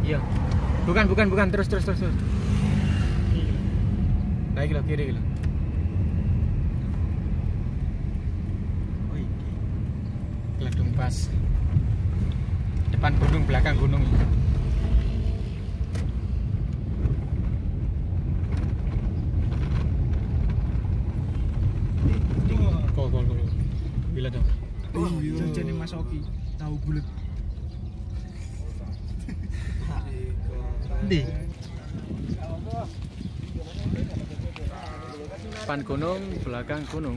Iya. Bukan. Terus. Lagi lo kiri lo. Oh iki. Geledung pas. Depan gunung, belakang gunung. Kol. Bila dong. Jajan Mas Oki, tahu bulet. Ndi? Depan gunung, belakang gunung.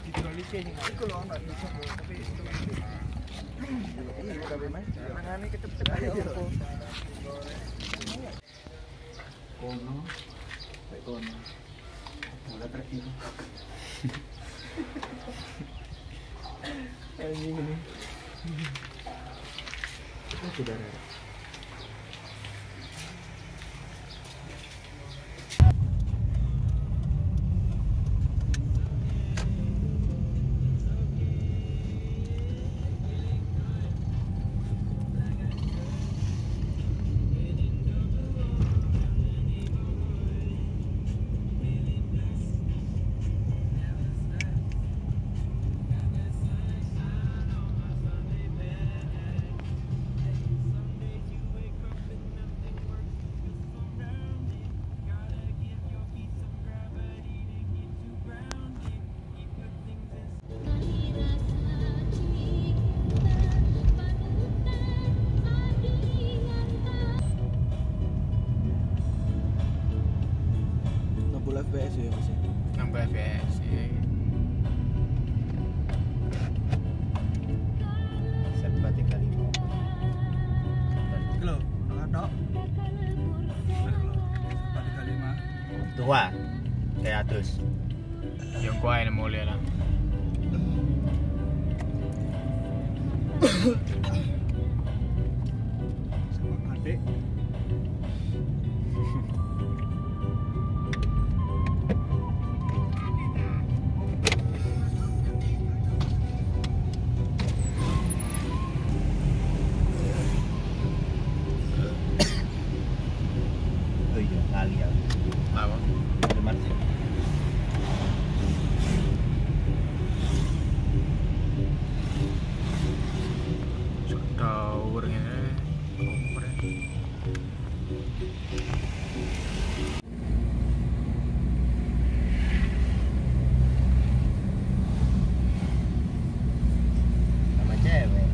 Ini. Saudara. FPS ya Mas. Nambah FPS. Serba 35. Kilo, tok. Serba 35. Tua. Kayak atus. Yang kuai mulai lah. Sama adik. Oh iya, kali ya. Apa? Teman sih. Towernya kompres. Sama cewek.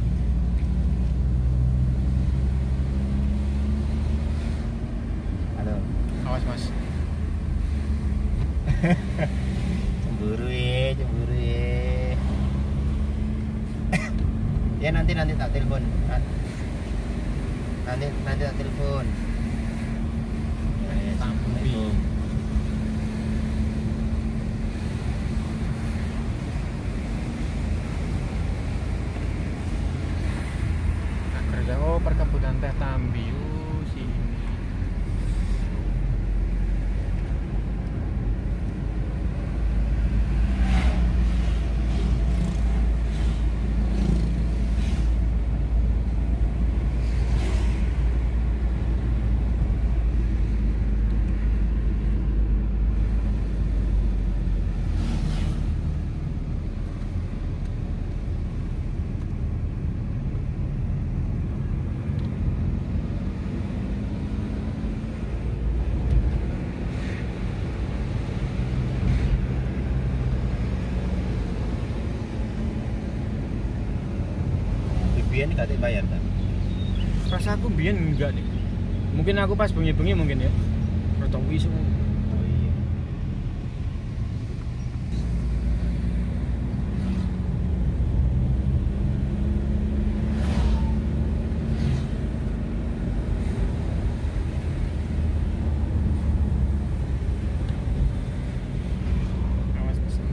Halo. Awas mas. Cemburu ya. Ya nanti tak telepon. Nanti tak telepon. Assalamualaikum. Nah, kerja perkebunan teh Tambi sini. Bibian gak dibayar kan? Pas aku biyen enggak nih. Mungkin aku pas bengi-bengi mungkin ya. Rotok wisu. Oh iya. Awas pesen.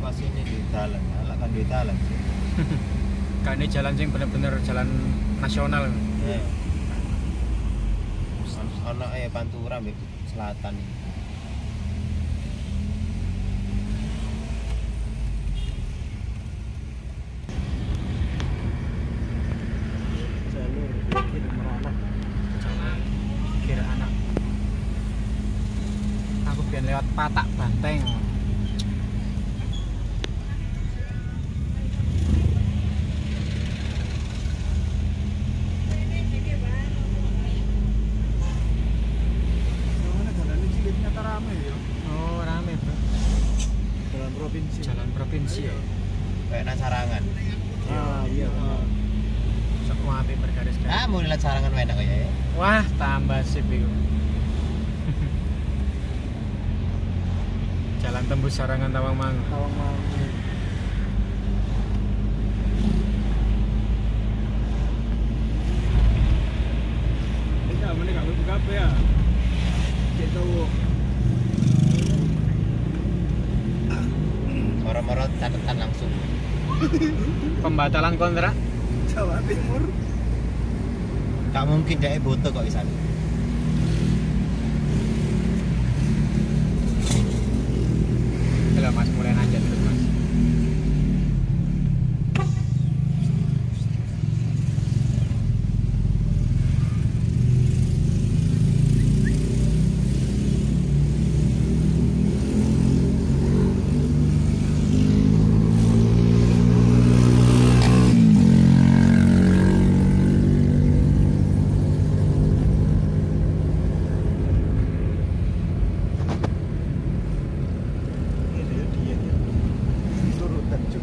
masih ini di dalan, ala kan di dalan sih. Kan ini jalan sing bener-bener jalan nasional. Ya. Ono Pantura mbek selatan iki. Jalur kiri Merana. Jalan kiri anak. Aku pengen lewat Patak Banteng. Mana jalan cilik nyata rame ya. Oh, rame, Bro. Jalan provinsi. Jalan provinsi ya. Kayak nang Sarangan. Ah iya. benar. Sok apik bergaris-garis. Ah, mau lihat Sarangan enak kaya ya. Wah, tambah sip iku. Jalan tembus Sarangan Tawangmangu. Tawangmangu. Ini amane gak buka apa ya? Gitu. Moro-moro catatan langsung. Pembatalan kontrak. Jawa Timur. Gak mungkin dia boto kok isan. Kalau Mas mulai nanjak terus Mas. Ini dia ya. Turutan cuk.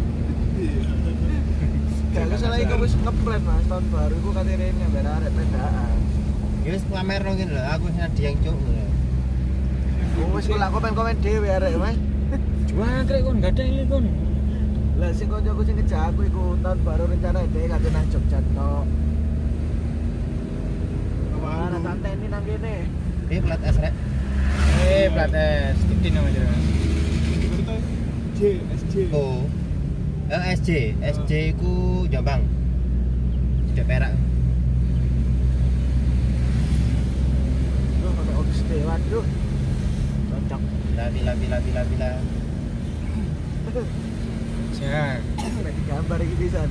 Kalau salah iku wis ngeplan Mas tahun baru iku katene nyamber arek pedaan. Ya wis pamer no ngene lho, aku sing diang cuk. Wis kok lak komen dhewe arek Mas. Juangkrek kon gak ada ini kon. Lah sing kancaku sing ngejak aku iku tahun baru rencana dhewe kate nang Jogja tok. Mana tante ini nang kene. Ini plat S rek. Plat S, gede nama jero. SJ. Oh. SJ ku Jombang. Sudah Perak. Loh ono Oxde waduh. Cocok. Bila. Siap. Lagi gambar iki pisan.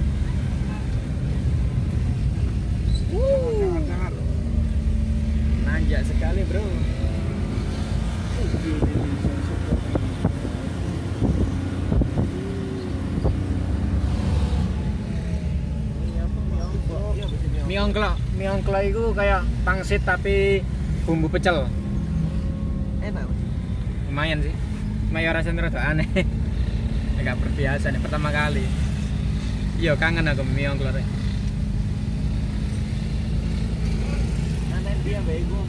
Nanjak sekali, Bro. Mie ongklo itu kayak pangsit tapi bumbu pecel. Enak. Lumayan sih. Cuma ya rasanya rada aneh. Agak berbiasa nih pertama kali. Iya kangen aku mie ongklo. Nanen dia mbak iku.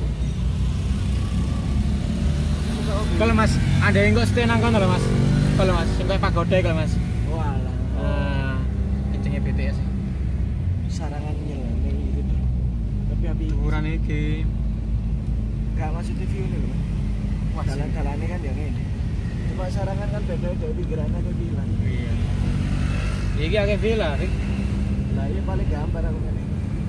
Kalau Mas, ada yang kok stay nang kono lho Mas. Kalau Mas, sing koyo pagoda kalau Mas. Walah. Kencengnya BTS sih. Sarangan nyeleneh gitu. Tapi api Ukuran iki. gak masuk TV ini loh. Wah, Jalan-jalannya kan yang ini. Cuma sarangan kan beda dari pikirannya ke gila. iya. Iki akeh villa, Rik. Lah iya paling gambar aku kan.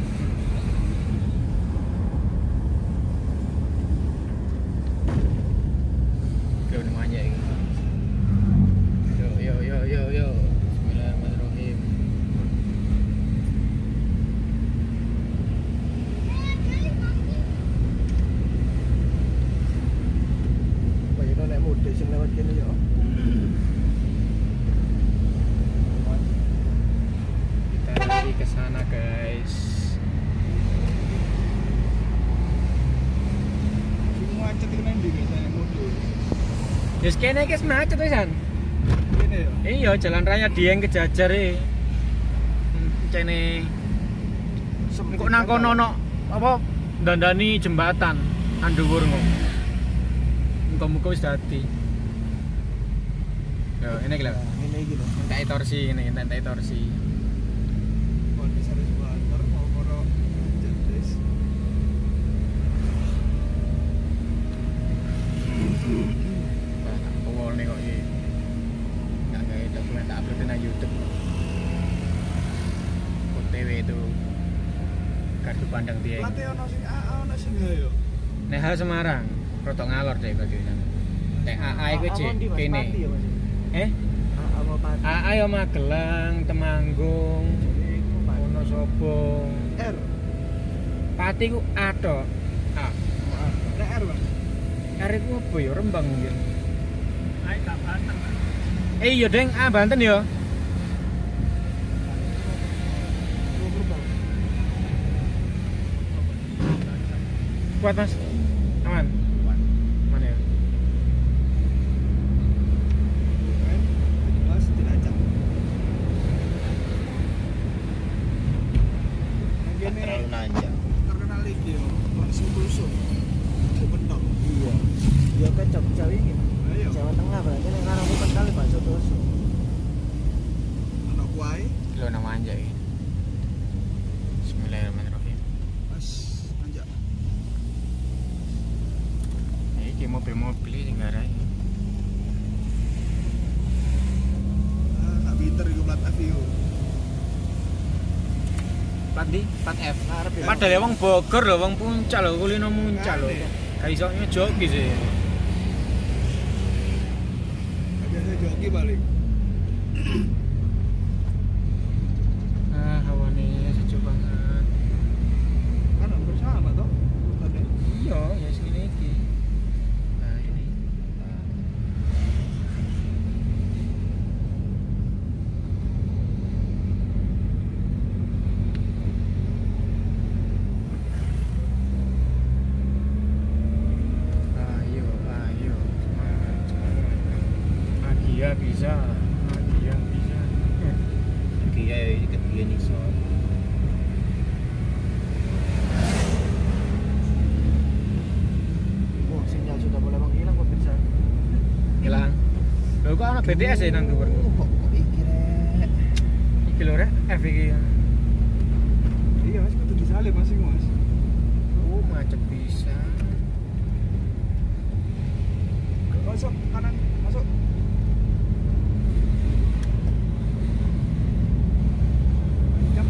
Yo namanya iki. Yo. Bismillahirrahmanirrahim. Banyak nek muda sing lewat kene yo. Kita lagi ke sana, guys. Semua macet iki nang ndi biasanya muda. Wis kene iki macet wisan. Kene yo. Iya, jalan raya Dieng ke Jajar e. Cene engko nang kono ono apa dandani jembatan Anduwur engko. Muga-muga wis dadi. Yo, ini iki lho. Ini iki lho. Entek torsi ngene, entek torsi. Pondok Saris Water mau moro Jendres. Wah, tak powol nih kok iki. Enggak gawe YouTube. OTW itu kartu pandang dia. Late ono sing AA ono sing yo. Nek hal Semarang, rada ngalor deh bagi sana. Nek AA iku cek kene. AA mau pati. AA yo Magelang, Temanggung, Wonosobo. R. Pati ku A tok. A. Nek R, Bang. R iku apa ya Rembang mungkin. Ae gak Banten. Iya, Deng, A Banten yo. Kuat Mas? Aman? Aman ya? Mas Cilacap. Tak terlalu nanjak. Terkenal iki yo, langsung tusuk. Betok. Iya. Ya kan Jogja iki. Ayo. Jawa Tengah berarti nek ngarani Kendal bakso tusuk. Ono kuai, Lo nama anjay. Bismillahirrahmanirrahim. Mas nanjak. Iki mobil-mobil sing ngarai. Sak pinter iku plat Avio. Plat di, plat F. Ngarep ya. Padahal ya wong Bogor lho, wong Puncak lho, kulino Muncak lho. Gak iso ngejoki sih. Biasa joki balik. Ah, hawane sejuk banget. Kan hampir sama toh. Tadi. Iya, ya segini iki. Nah, ini. Ayo, ayo, semangat, semangat. Magia bisa, magia bisa. Kia ketiga nih so. Oh, sinyal sudah mulai menghilang pemirsa. Hilang. Lho kok ana BTS ya nang dhuwur. Kok iki rek. Iki lho rek, F iki. Iya, Mas kudu disalib masing Mas. Oh, macet bisa. Masuk kanan, masuk. Jam.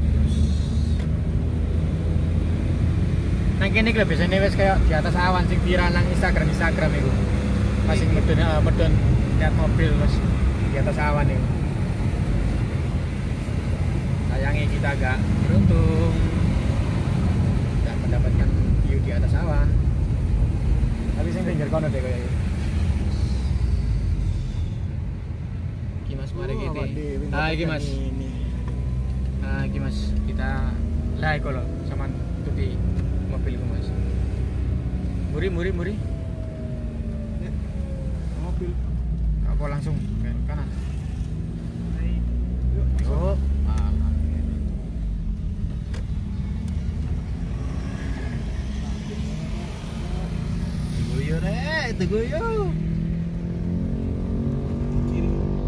Nang kene iki lho biasane wis kayak di atas awan sing viral nang Instagram iku. Pas sing medun lihat mobil wis di atas awan itu. Sayangnya kita agak beruntung tidak mendapatkan view di atas awan. Tapi sing pinggir kono deh kayak iki Mas, mari Oh, kita. Dewi, Ah, iki Mas. ini. Ah, iki Mas, kita lah iku lho sama tuti mobilku Mas. Muri. Mobil. Apa langsung ke kanan? Yuk, masuk. Yuk. Teguyo rek, teguyo. Kiri.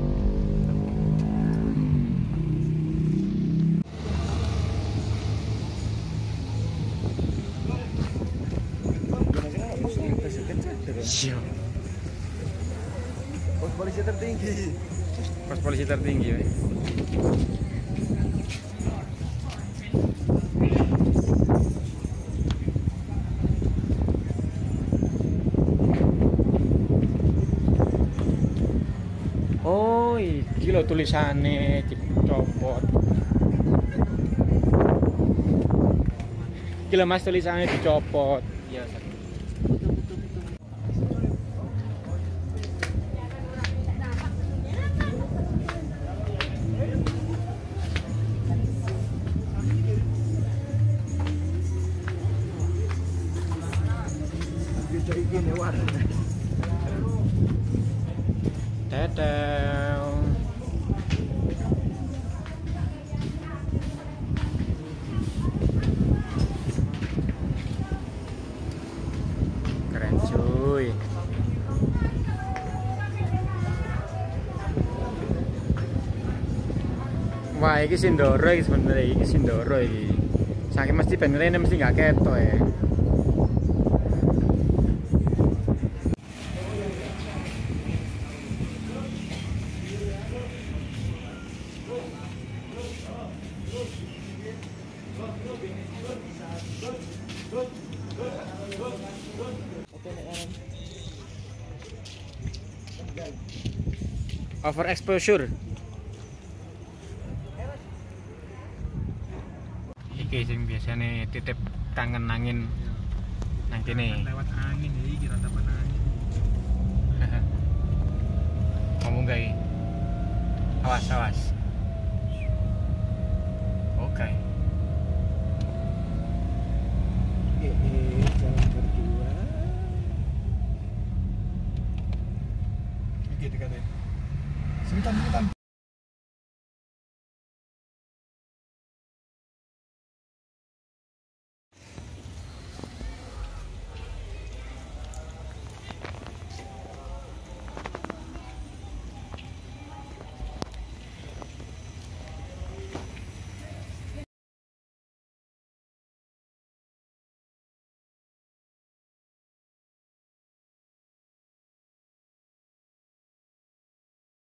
Siap. Pos polisi tertinggi. Pos polisi tertinggi we. Oh, iki lho tulisane dicopot. Iki lho Mas tulisannya dicopot. Iya, Bisa iki lewat. Tetel. Keren cuy. Wah, iki Sindoro iki sebenarnya iki Sindoro iki. Saking mesti benernya mesti nggak ketok ya. Overexposure. Iki sing biasane titip kangen angin nang kene. Lewat angin ya iki ratapan angin. Ngomong guys. Awas, awas. Oke. Jalan berdua. Iki dekatnya. Sini tan.